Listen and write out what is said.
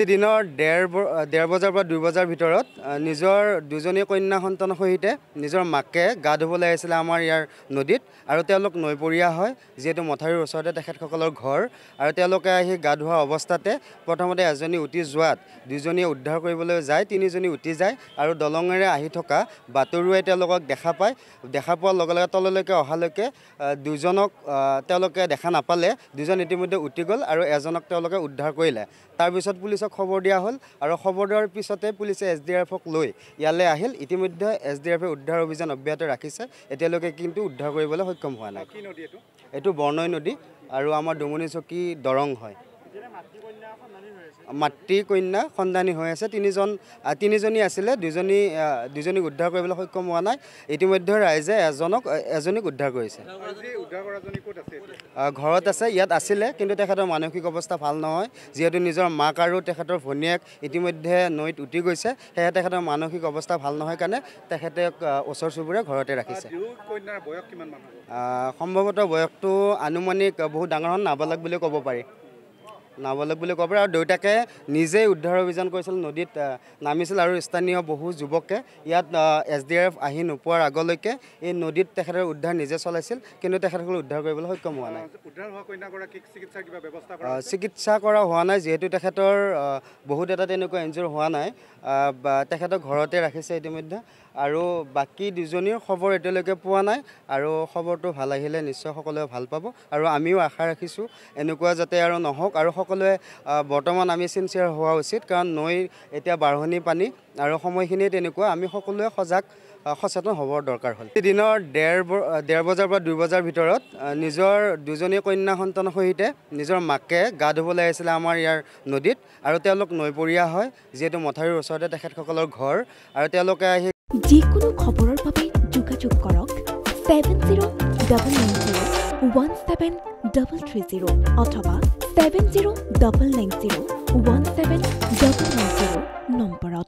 দিনৰ 1:30 বজাৰ পৰা 2 বজাৰ ভিতৰত নিজৰ দুজনী কন্যা সন্তানৰ সহিতে নিজৰ মাকে গা ধুবলৈ আহিছিলে আমাৰ ইয়াৰ নদীত আৰু তেওঁলোক নৈপৰীয়া হয় যেহেতু মথাউৰিৰ ওচৰতে তেখেতসকলৰ ঘৰ আৰু তেওঁলোকে আহি গা ধোৱা অৱস্থাতে প্ৰথমতে এজনী উটি যোৱাত দুজনীয়ে উদ্ধাৰ কৰিবলৈ যায় তিনিজনী উটি যায় আৰু দলঙেৰে আহি থকা বাতৰুৱাই তেওঁলোকক দেখা পোৱাৰ লগে লগে তললৈকে অহালৈকে দুজনক তেওঁলোকে দেখা নাপালে দুজন ইতিমধ্যে উটি গ'ল আৰু এজনক তেওঁলোকে উদ্ধাৰ কৰিলে তাৰ পিছত পুলিচক খবৰ দিয়া হ'ল আৰু খবৰ দিয়াৰ পিছতে পুলিচে SDRFক লৈ ইয়ালৈ আহিল ইতিমধ্যে SDRFে উদ্ধাৰ অভিযান অব্যাহত ৰাখিছে এতিয়ালৈকে কিন্তু উদ্ধাৰ কৰিবলৈ সক্ষম হোৱা নাই এইটো বৰনদ নদী আৰু আমাৰ ডুমনি চকী দৰং হয় মাতৃ কন্যা সন্ধানী হৈ আছে তিনিজনী আছিলে দুজনীক উদ্ধাৰ কৰিবলৈ সক্ষম হোৱা নাই ইতিমধ্যে ৰাইজে এজনীক উদ্ধাৰ কৰিছে ঘৰত আছে ইয়াত আছিলে কিন্তু তেখেতৰ মানসিক অৱস্থা ভাল নহয় যেহেতু নিজৰ মাক আৰু তেখেতৰ ভনীয়েক ইতিমধ্যে নৈত উটি গৈছে সেয়ে তেখেতৰ মানসিক অৱস্থা ভাল নহয় কাৰণে তেখেতে ওচৰ চুবুৰীয়া ঘৰতে ৰাখিছে সম্ভৱতঃ বয়সটো আনুমানিক বহুত ডাঙৰ নাবালক বুলি ক'ব পাৰি আৰু দেউতাকে নিজেই উদ্ধাৰ অভিযান কৰিছিল নদীত নামিছিল আৰু স্থানীয় বহু যুৱকে ইয়াত SDRF আহি নোপোৱাৰ আগলৈকে এই নদীত তেখেতৰ উদ্ধাৰ নিজে চলাইছিল কিন্তু তেখেতসকল উদ্ধাৰ কৰিবলৈ সক্ষম হোৱা নাই চিকিৎসা কৰা হোৱা নাই যিহেতু তেখেতৰ বহুত এটা তেনেকুৱা ইনজুৰ হোৱা নাই তেখেতক ঘৰতে ৰাখিছে ইতিমধ্যে আৰু বাকী দুজনীৰ খবৰ এতিয়ালৈকে পোৱা নাই আৰু খবৰটো ভাল আহিলে নিশ্চয় সকলোৱে ভাল পাব আৰু আমিও আশা ৰাখিছোঁ এনেকুৱা যাতে আৰু নহওক আৰু সকলোৱে বৰ্তমান আমি চিনচিয়াৰ হোৱা উচিত কাৰণ নৈ এতিয়া বাঢ়নি পানী আৰু সময়খিনি তেনেকুৱা আমি সকলোৱে সচেতন হ'বৰ দৰকাৰ হ'ল দিনৰ 1:30 বজাৰ পৰা 2 বজাৰ ভিতৰত নিজৰ দুজনী কন্যা সন্তানৰ সহিতে নিজৰ মাকে গা ধুবলৈ আহিছিলে আমাৰ ইয়াৰ নদীত আৰু তেওঁলোক নৈপৰীয়া হয় যিহেতু মথাউৰিৰ ওচৰতে তেখেতসকলৰ ঘৰ আৰু তেওঁলোকে আহি যিকোনো খবৰৰ বাবে যোগাযোগ কৰক 7090173330 অথবা 7099017990 নম্বৰত